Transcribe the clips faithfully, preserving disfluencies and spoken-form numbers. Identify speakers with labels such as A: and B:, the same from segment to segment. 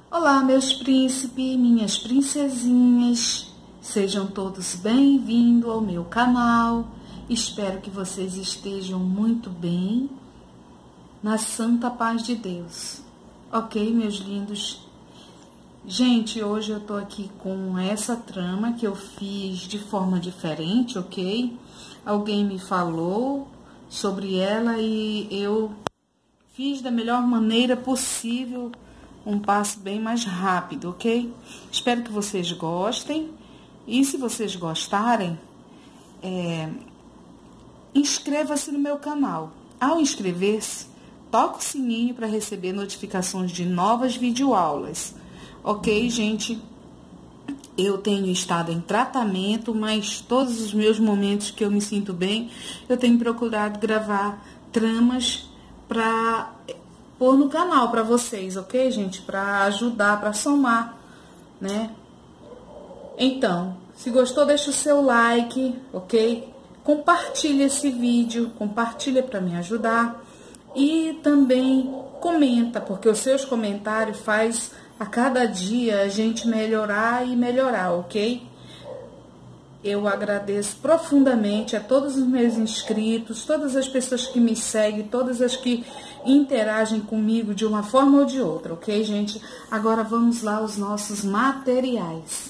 A: Olá, meus príncipes, minhas princesinhas, sejam todos bem-vindos ao meu canal. Espero que vocês estejam muito bem, na santa paz de Deus. Ok, meus lindos? Gente, hoje eu tô aqui com essa trama que eu fiz de forma diferente, ok? Alguém me falou sobre ela e eu fiz da melhor maneira possível, um passo bem mais rápido, ok? Espero que vocês gostem. E se vocês gostarem, é, inscreva-se no meu canal. Ao inscrever-se, toque o sininho para receber notificações de novas videoaulas. Ok, gente? Eu tenho estado em tratamento, mas todos os meus momentos que eu me sinto bem, eu tenho procurado gravar tramas para pôr no canal para vocês, ok, gente? Para ajudar, para somar, né? Então, se gostou, deixa o seu like, ok? Compartilha esse vídeo, compartilha para me ajudar. E também comenta, porque os seus comentários faz a cada dia a gente melhorar e melhorar, ok? Eu agradeço profundamente a todos os meus inscritos, todas as pessoas que me seguem, todas as que interagem comigo de uma forma ou de outra, ok, gente? Agora vamos lá aos nossos materiais.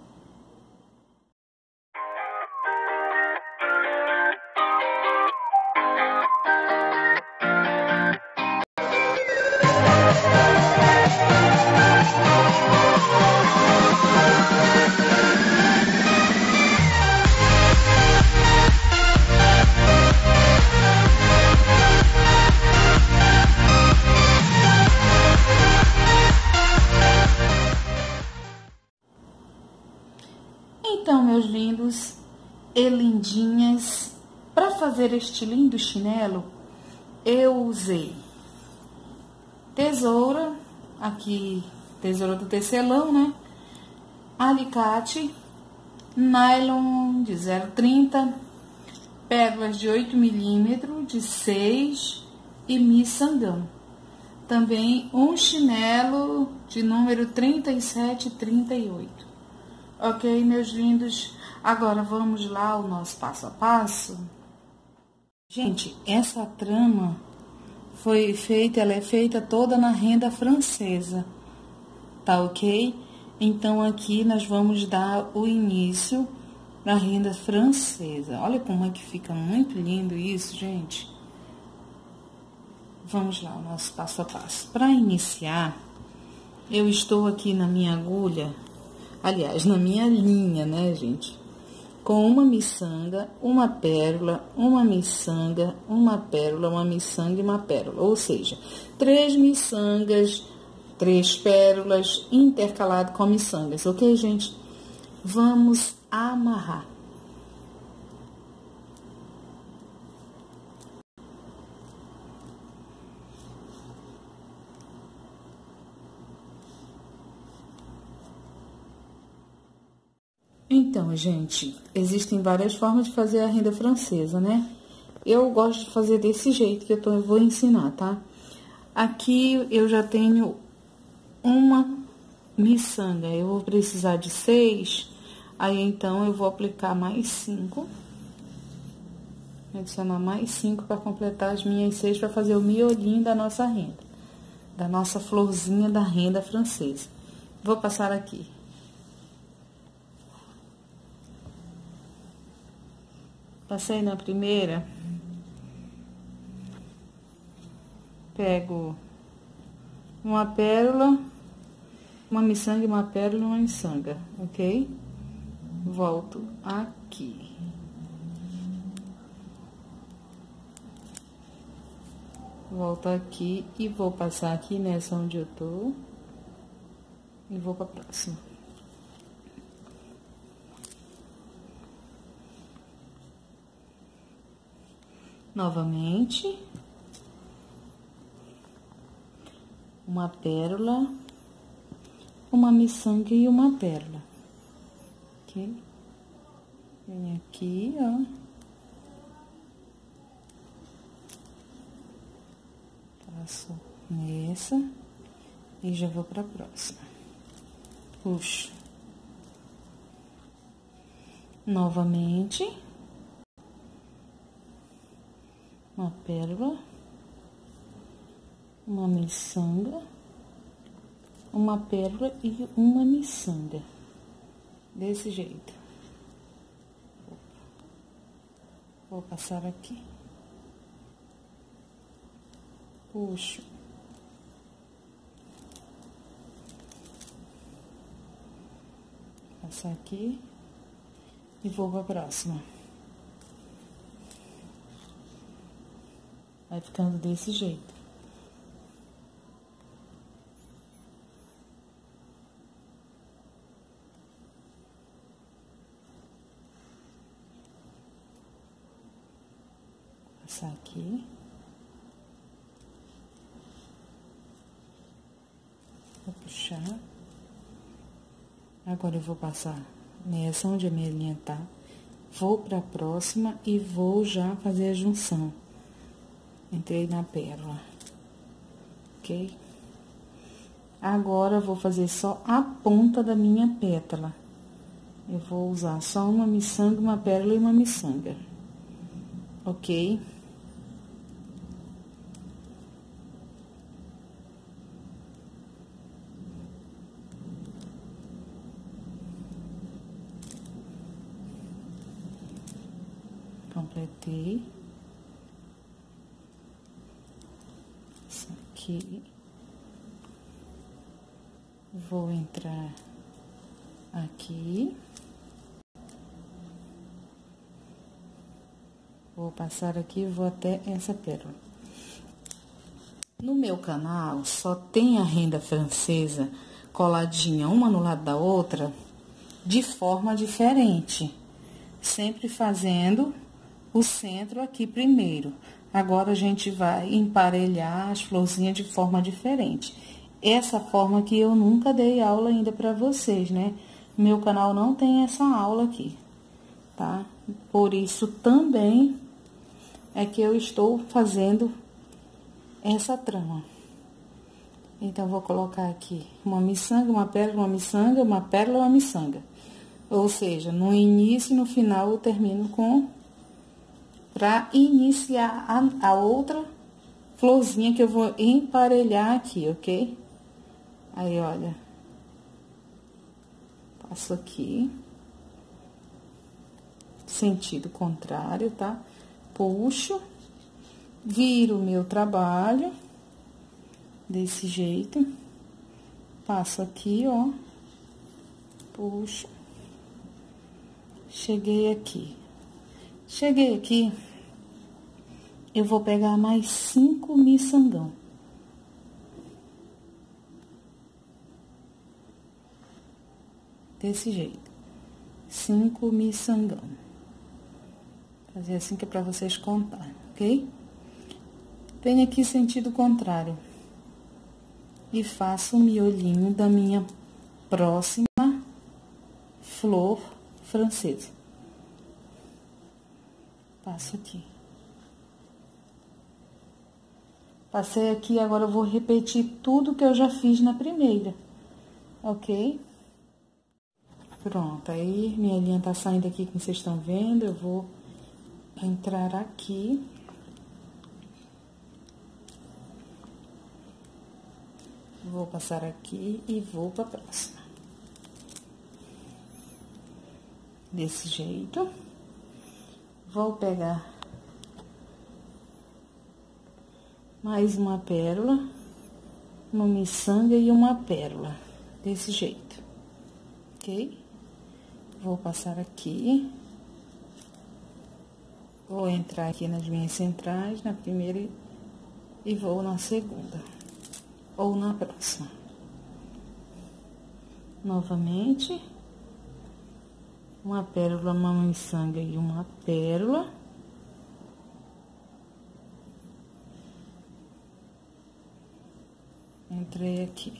A: Então, meus lindos e lindinhas, para fazer este lindo chinelo, eu usei tesoura, aqui, tesoura do tecelão, né? Alicate, nylon de zero vírgula trinta, pérolas de oito milímetros, de seis e miçangão. Também um chinelo de número trinta e sete e trinta e oito. Ok, meus lindos? Agora vamos lá ao nosso passo a passo. Gente, essa trama foi feita, ela é feita toda na renda francesa, tá ok? Então, aqui nós vamos dar o início na renda francesa. Olha como é que fica muito lindo isso, gente. Vamos lá, o nosso passo a passo. Para iniciar, eu estou aqui na minha agulha, aliás, na minha linha, né, gente? Com uma miçanga, uma pérola, uma miçanga, uma pérola, uma miçanga e uma pérola. Ou seja, três miçangas, três pérolas, intercalado com miçangas, ok, gente? Vamos amarrar. Então, gente, existem várias formas de fazer a renda francesa, né? Eu gosto de fazer desse jeito que eu, tô, eu vou ensinar, tá? Aqui eu já tenho uma miçanga, eu vou precisar de seis, aí então eu vou aplicar mais cinco. Adicionar mais cinco para completar as minhas seis, para fazer o miolinho da nossa renda, da nossa florzinha da renda francesa. Vou passar aqui. Passei na primeira, pego uma pérola, uma miçanga e uma pérola e uma miçanga, ok? Volto aqui. Volto aqui e vou passar aqui nessa onde eu tô e vou pra próxima. Novamente, uma pérola, uma miçanga e uma pérola, ok? Vem aqui, ó. Passo nessa E já vou pra próxima. Puxo. Novamente. Uma pérola. Uma miçanga. Uma pérola e uma miçanga. Desse jeito. Vou passar aqui. Puxo. Passar aqui. E vou pra próxima. Vai ficando desse jeito. Passar aqui. Vou puxar. Agora eu vou passar nessa onde a minha linha tá. Vou pra próxima e vou já fazer a junção. Entrei na pérola. Ok? Agora, eu vou fazer só a ponta da minha pétala. Eu vou usar só uma miçanga, uma pérola e uma miçanga. Ok? Completei. Isso aqui. Vou entrar aqui. Vou passar aqui e vou até essa pérola. No meu canal, só tem a renda francesa coladinha uma no lado da outra, de forma diferente. Sempre fazendo o centro aqui primeiro. Agora, a gente vai emparelhar as florzinhas de forma diferente. Essa forma aqui eu nunca dei aula ainda pra vocês, né? Meu canal não tem essa aula aqui, tá? Por isso, também é que eu estou fazendo essa trama. Então, vou colocar aqui uma miçanga, uma pérola, uma miçanga, uma pérola, uma miçanga. Ou seja, no início e no final eu termino com... Pra iniciar a, a outra florzinha que eu vou emparelhar aqui, ok? Aí, olha. Passo aqui. Sentido contrário, tá? Puxo. Viro o meu trabalho. Desse jeito. Passo aqui, ó. Puxo. Cheguei aqui. Cheguei aqui, eu vou pegar mais cinco miçangão. Desse jeito. Cinco miçangão. Fazer assim que é pra vocês contarem, ok? Venho aqui sentido contrário. E faço o miolinho da minha próxima flor francesa. Passo aqui. Passei aqui, agora eu vou repetir tudo que eu já fiz na primeira, ok? Pronto, aí minha linha tá saindo aqui, como vocês estão vendo, eu vou entrar aqui. Vou passar aqui e vou pra próxima. Desse jeito. Vou pegar mais uma pérola, uma miçanga e uma pérola, desse jeito, ok? Vou passar aqui, vou entrar aqui nas minhas centrais, na primeira e vou na segunda, ou na próxima. Novamente. Uma pérola, uma miçanga e uma pérola. Entrei aqui.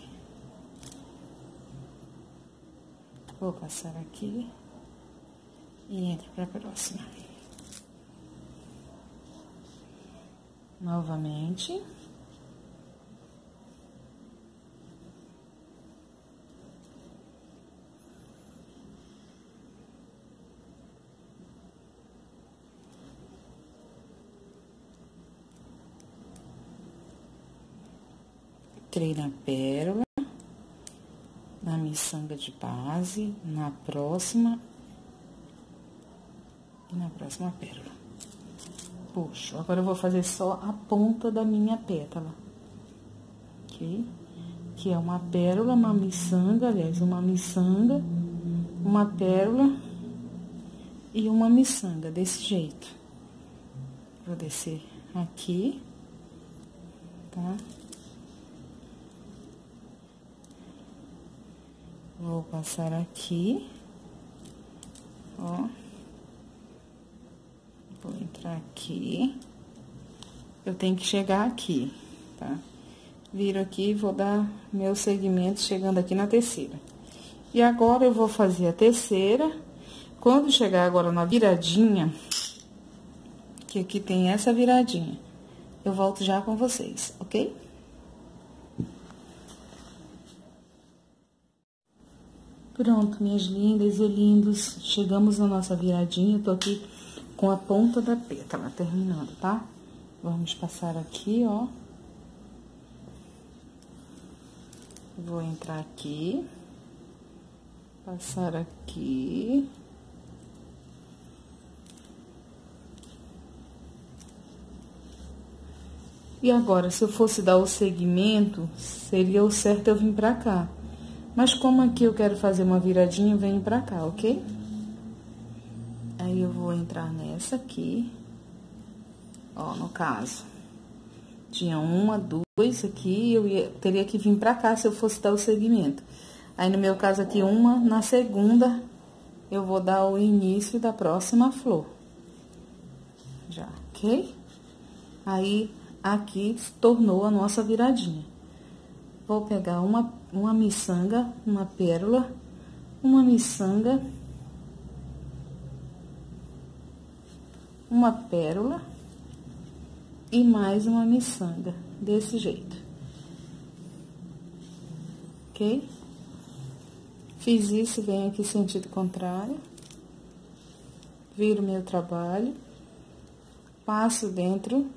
A: Vou passar aqui e entro para a próxima. Novamente. Entrei na pérola, na miçanga de base, na próxima e na próxima pérola. Puxo. Agora eu vou fazer só a ponta da minha pétala, ok? Que é uma pérola, uma miçanga, aliás, uma miçanga, uma pérola e uma miçanga, desse jeito. Vou descer aqui, tá? Vou passar aqui, ó. Vou entrar aqui. Eu tenho que chegar aqui, tá? Viro aqui e vou dar meu segmento chegando aqui na terceira. E agora eu vou fazer a terceira. Quando chegar agora na viradinha, que aqui tem essa viradinha, eu volto já com vocês, ok? Pronto, minhas lindas e lindos, chegamos na nossa viradinha. Eu tô aqui com a ponta da pétala terminando, tá? Vamos passar aqui, ó. Vou entrar aqui, passar aqui. E agora, se eu fosse dar o segmento, seria o certo eu vir pra cá. Mas como aqui eu quero fazer uma viradinha, eu venho pra cá, ok? Aí, eu vou entrar nessa aqui. Ó, no caso, tinha uma, duas aqui, eu ia, teria que vir pra cá se eu fosse dar o segmento. Aí, no meu caso aqui, uma, na segunda, eu vou dar o início da próxima flor. Já, ok? Aí, aqui se tornou a nossa viradinha. Vou pegar uma, uma miçanga, uma pérola, uma miçanga, uma pérola e mais uma miçanga, desse jeito. Ok? Fiz isso, venho aqui sentido contrário, viro meu trabalho, passo dentro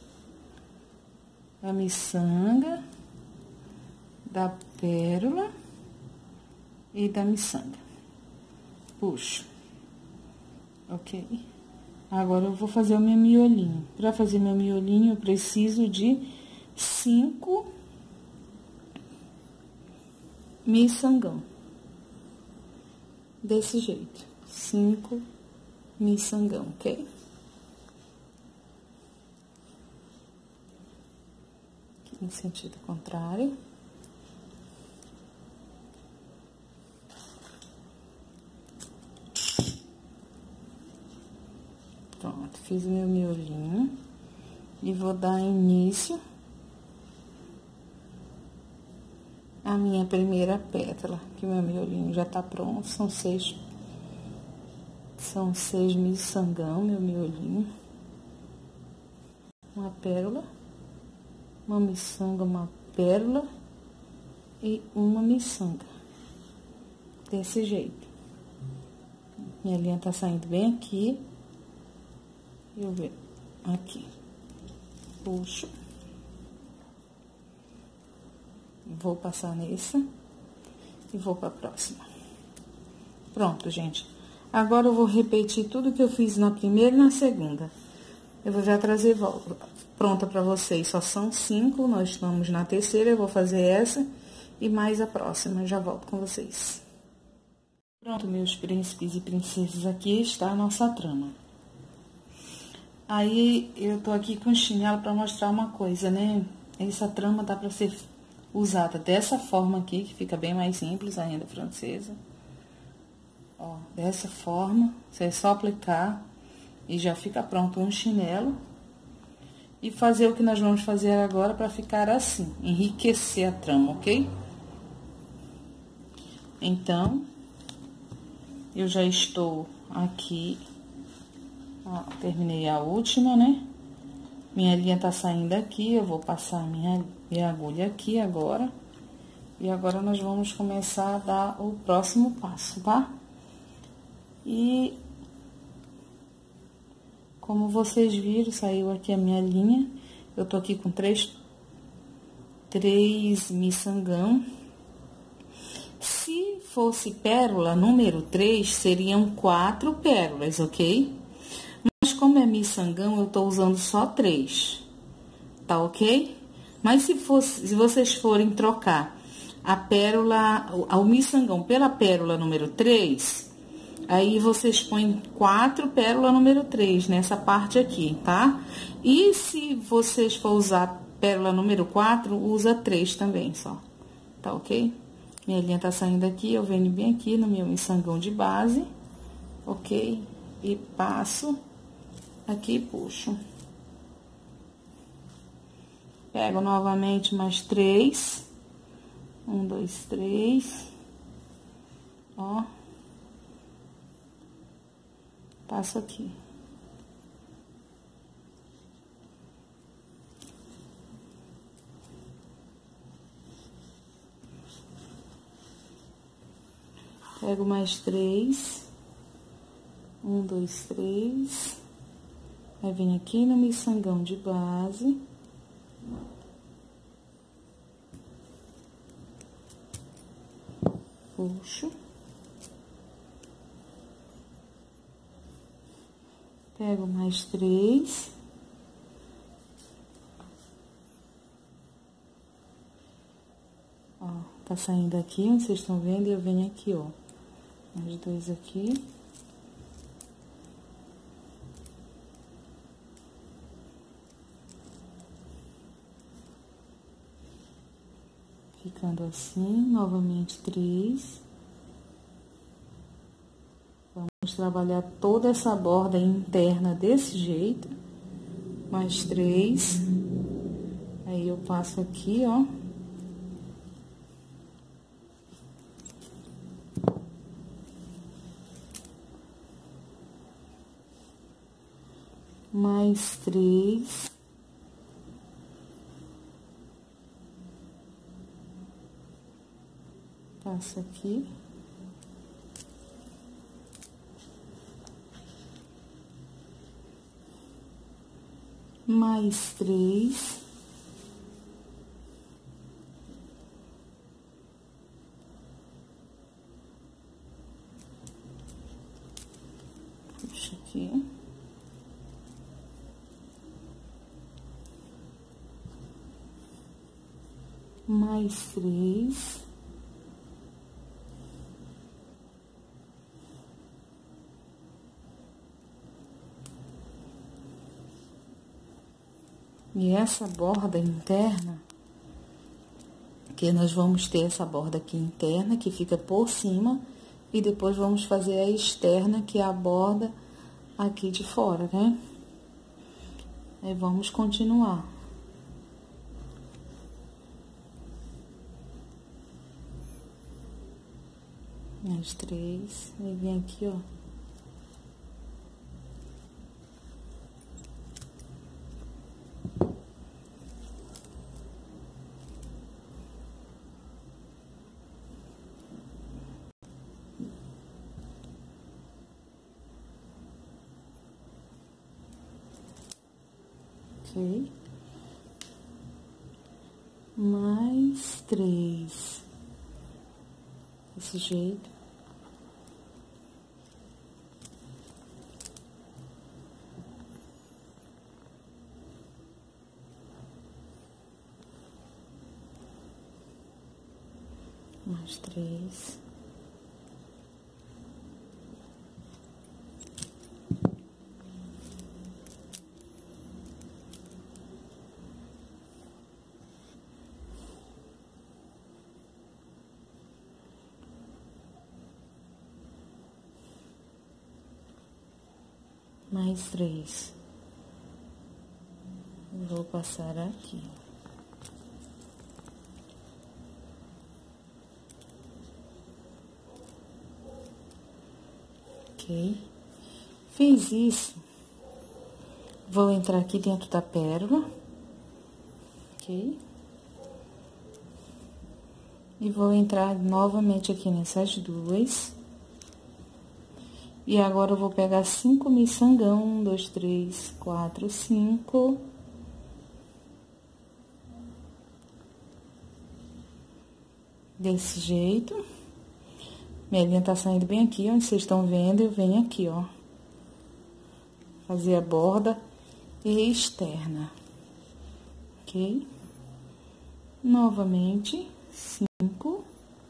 A: da miçanga, da pérola e da miçanga. Puxo. Ok? Agora, eu vou fazer o meu miolinho. Pra fazer meu miolinho, eu preciso de cinco miçangão. Desse jeito. Cinco miçangão, ok? Aqui em sentido contrário. Pronto, fiz o meu miolinho e vou dar início à minha primeira pétala, que o meu miolinho já tá pronto. São seis, são seis miçangão, meu miolinho. Uma pérola, uma miçanga, uma pérola e uma miçanga. Desse jeito. Minha linha tá saindo bem aqui. Eu ver aqui, puxo, vou passar nessa e vou para a próxima. Pronto, gente. Agora eu vou repetir tudo que eu fiz na primeira e na segunda. Eu vou já trazer volta pronta para vocês. Só são cinco, nós estamos na terceira. Eu vou fazer essa e mais a próxima. Já volto com vocês. Pronto, meus príncipes e princesas, aqui está a nossa trama. Aí, eu tô aqui com o chinelo pra mostrar uma coisa, né? Essa trama dá pra ser usada dessa forma aqui, que fica bem mais simples ainda, francesa. Ó, dessa forma, você é só aplicar e já fica pronto um chinelo. E fazer o que nós vamos fazer agora pra ficar assim, enriquecer a trama, ok? Então, eu já estou aqui... Ó, terminei a última, né? Minha linha tá saindo aqui, eu vou passar minha, minha agulha aqui agora. E agora, nós vamos começar a dar o próximo passo, tá? E... como vocês viram, saiu aqui a minha linha. Eu tô aqui com três... três miçangão. Se fosse pérola número três, seriam quatro pérolas, ok? Mas como é miçangão, eu tô usando só três, tá ok? Mas se fosse, se vocês forem trocar a pérola, o miçangão pela pérola número três, aí vocês põem quatro pérola número três nessa parte aqui, tá? E se vocês for usar pérola número quatro, usa três também só, tá ok? Minha linha tá saindo aqui, eu venho bem aqui no meu miçangão de base, ok? E passo aqui e puxo. Pego novamente mais três. Um, dois, três. Ó. Passo aqui. Pego mais três. Um, dois, três. Aí, vem aqui no miçangão de base. Puxo. Pego mais três. Ó, tá saindo aqui, onde vocês estão vendo, e eu venho aqui, ó. Mais dois aqui. Ficando assim, novamente três. Vamos trabalhar toda essa borda interna desse jeito. Mais três. Aí, eu passo aqui, ó. Mais três. Passo aqui. Mais três. Puxa aqui. Mais três. E essa borda interna, que nós vamos ter essa borda aqui interna, que fica por cima, e depois vamos fazer a externa, que é a borda aqui de fora, né? Aí, vamos continuar. Mais três, aí vem aqui, ó. Ok. Mais três. Desse jeito. Mais três. Mais três. Vou passar aqui. Ok? Fiz isso. Vou entrar aqui dentro da pérola. Ok? E vou entrar novamente aqui nessas duas. E agora, eu vou pegar cinco miçangão. Um, dois, três, quatro, cinco. Desse jeito. Minha linha tá saindo bem aqui, onde vocês estão vendo, eu venho aqui, ó. Fazer a borda externa, ok? Novamente, cinco.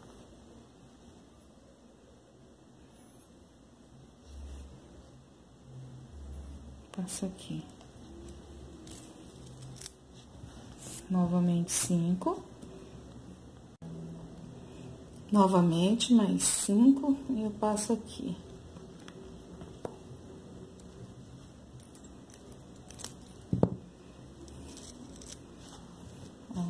A: Passa aqui. Novamente, cinco. Novamente, mais cinco, e eu passo aqui. Ó.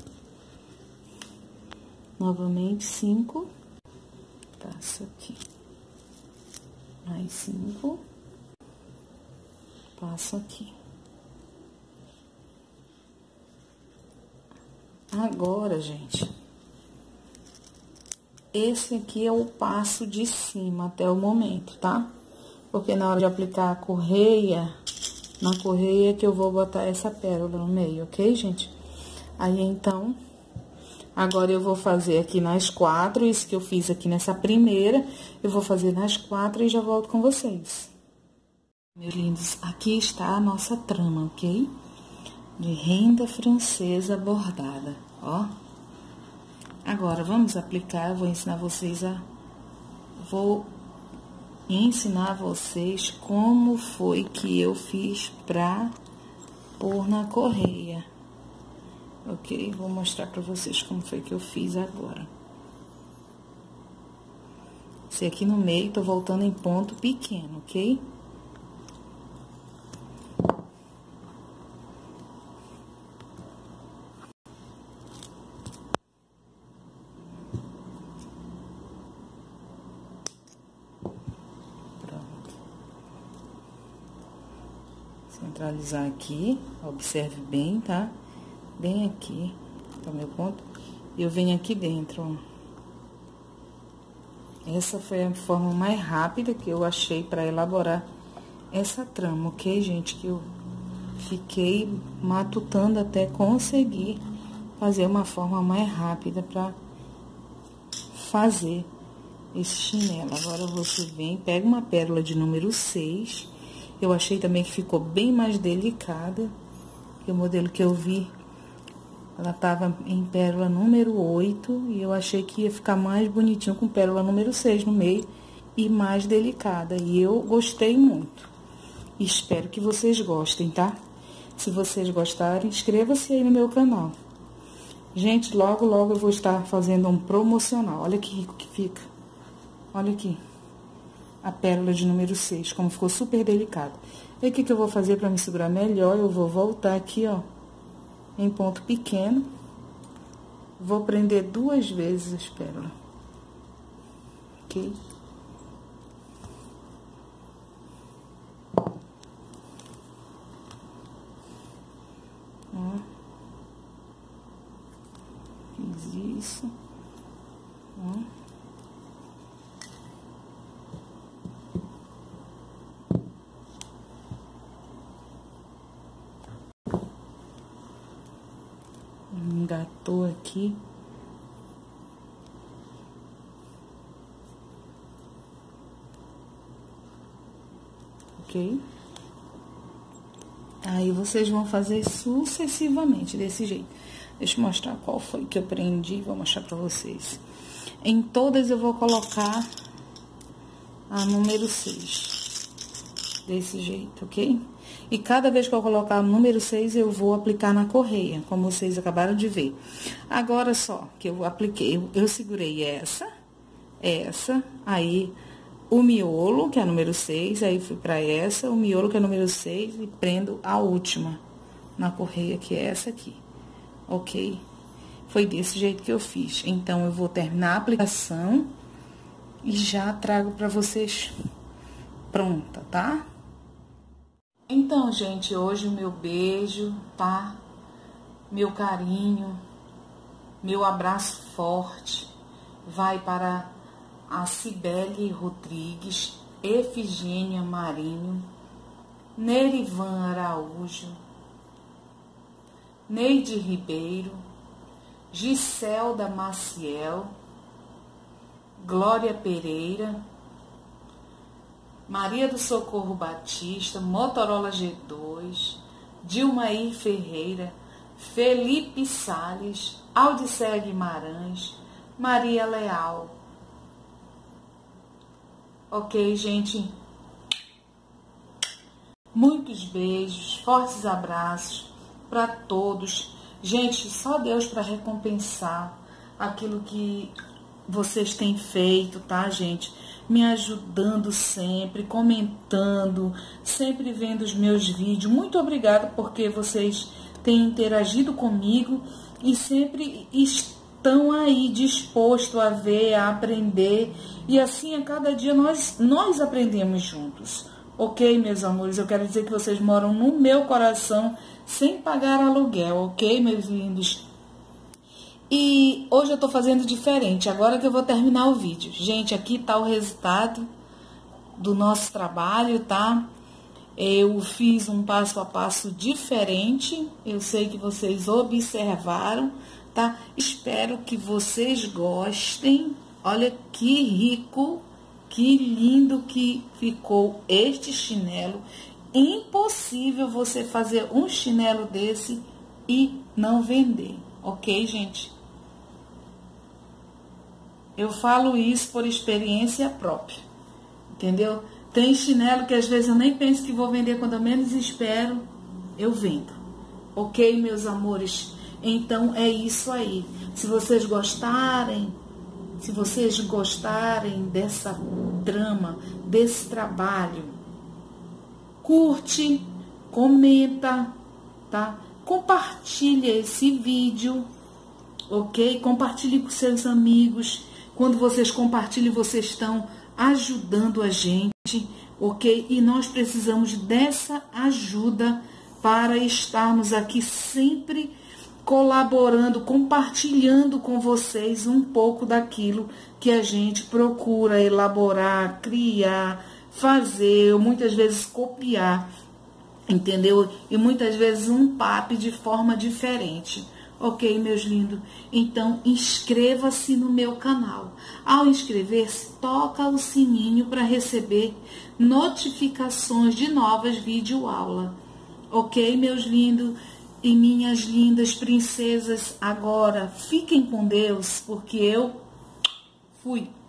A: Novamente, cinco. Passo aqui. Mais cinco. Passo aqui. Agora, gente, esse aqui é o passo de cima até o momento, tá? Porque na hora de aplicar a correia, na correia que eu vou botar essa pérola no meio, ok, gente? Aí, então, agora eu vou fazer aqui nas quatro, isso que eu fiz aqui nessa primeira, eu vou fazer nas quatro e já volto com vocês. Meus lindos, aqui está a nossa trama, ok? De renda francesa bordada, ó. Agora, vamos aplicar, eu vou ensinar vocês a... Vou ensinar vocês como foi que eu fiz pra pôr na correia, ok? Vou mostrar pra vocês como foi que eu fiz agora. Esse aqui no meio, tô voltando em ponto pequeno, ok? Centralizar aqui, observe bem, tá? Bem aqui, tá o meu ponto. E eu venho aqui dentro, ó. Essa foi a forma mais rápida que eu achei pra elaborar essa trama, ok, gente? Que eu fiquei matutando até conseguir fazer uma forma mais rápida pra fazer esse chinelo. Agora, você vem, pega uma pérola de número seis. Eu achei também que ficou bem mais delicada, que o modelo que eu vi, ela tava em pérola número oito, e eu achei que ia ficar mais bonitinho com pérola número seis no meio, e mais delicada, e eu gostei muito. Espero que vocês gostem, tá? Se vocês gostarem, inscreva-se aí no meu canal. Gente, logo, logo eu vou estar fazendo um promocional, olha que rico que fica. Olha aqui. A pérola de número seis, como ficou super delicado. E o que que eu vou fazer pra me segurar melhor? Eu vou voltar aqui, ó, em ponto pequeno. Vou prender duas vezes as pérolas. Ok? Ó. Fiz isso. Ó. Engatou aqui. Ok? Aí, vocês vão fazer sucessivamente, desse jeito. Deixa eu mostrar qual foi que eu prendi, vou mostrar pra vocês. Em todas eu vou colocar a número seis. Desse jeito, ok? E cada vez que eu colocar o número seis, eu vou aplicar na correia, como vocês acabaram de ver. Agora, só que eu apliquei, eu, eu segurei essa, essa, aí o miolo, que é a número seis, aí fui pra essa, o miolo, que é a número seis, e prendo a última na correia, que é essa aqui, ok? Foi desse jeito que eu fiz. Então, eu vou terminar a aplicação e já trago pra vocês pronta, tá? Então, gente, hoje o meu beijo, tá? Meu carinho, meu abraço forte vai para a Cibele Rodrigues, Efigênia Marinho, Nerivan Araújo, Neide Ribeiro, Giselda Maciel, Glória Pereira, Maria do Socorro Batista, Motorola G dois, Dilmair Ferreira, Felipe Salles, Aldicéia Guimarães, Maria Leal. Ok, gente? Muitos beijos, fortes abraços para todos. Gente, só Deus para recompensar aquilo que vocês têm feito, tá, gente? Me ajudando sempre, comentando, sempre vendo os meus vídeos. Muito obrigada porque vocês têm interagido comigo e sempre estão aí dispostos a ver, a aprender. E assim, a cada dia nós, nós aprendemos juntos. Ok, meus amores? Eu quero dizer que vocês moram no meu coração sem pagar aluguel, ok, meus lindos? E hoje eu tô fazendo diferente, agora que eu vou terminar o vídeo. Gente, aqui tá o resultado do nosso trabalho, tá? Eu fiz um passo a passo diferente, eu sei que vocês observaram, tá? Espero que vocês gostem. Olha que rico, que lindo que ficou este chinelo. Impossível você fazer um chinelo desse e não vender, ok, gente? Eu falo isso por experiência própria, entendeu? Tem chinelo que às vezes eu nem penso que vou vender, quando eu menos espero, eu vendo. Ok, meus amores? Então é isso aí. Se vocês gostarem, se vocês gostarem dessa trama, desse trabalho, curte, comenta, tá? Compartilha esse vídeo, ok? Compartilhe com seus amigos. Quando vocês compartilham, vocês estão ajudando a gente, ok? E nós precisamos dessa ajuda para estarmos aqui sempre colaborando, compartilhando com vocês um pouco daquilo que a gente procura elaborar, criar, fazer, ou muitas vezes copiar, entendeu? E muitas vezes um papo de forma diferente. Ok, meus lindos? Então, inscreva-se no meu canal. Ao inscrever-se, toca o sininho para receber notificações de novas videoaulas. Ok, meus lindos e minhas lindas princesas? Agora, fiquem com Deus, porque eu fui.